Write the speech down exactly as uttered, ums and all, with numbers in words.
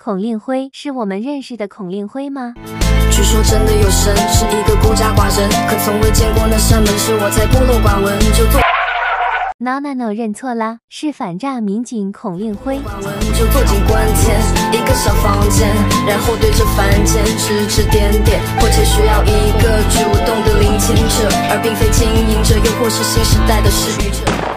孔令辉是我们认识的孔令辉吗？ 据说真的有神，是一个孤家寡人，可从未见过那扇门，是我在孤陋寡闻就做。 No no no， 认错啦，是反诈民警孔令辉。 就坐进关田一个小房间，然后对着凡间指指点点，迫切需要一个主动的聆听者，而并非经营者，又或是新时代的施予者。